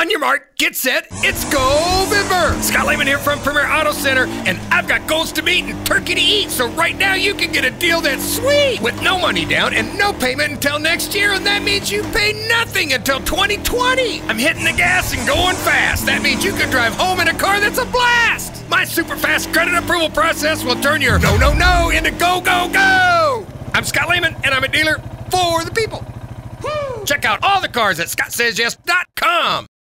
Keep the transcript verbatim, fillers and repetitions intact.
On your mark, get set, it's Go-Vember! Scott Lehman here from Premier Auto Center, and I've got goals to meet and turkey to eat, so right now you can get a deal that's sweet! With no money down and no payment until next year, and that means you pay nothing until twenty twenty! I'm hitting the gas and going fast. That means you can drive home in a car that's a blast! My super fast credit approval process will turn your no, no, no into go, go, go! I'm Scott Lehman, and I'm a dealer for the people. Woo! Check out all the cars at Scott Says Yes dot com.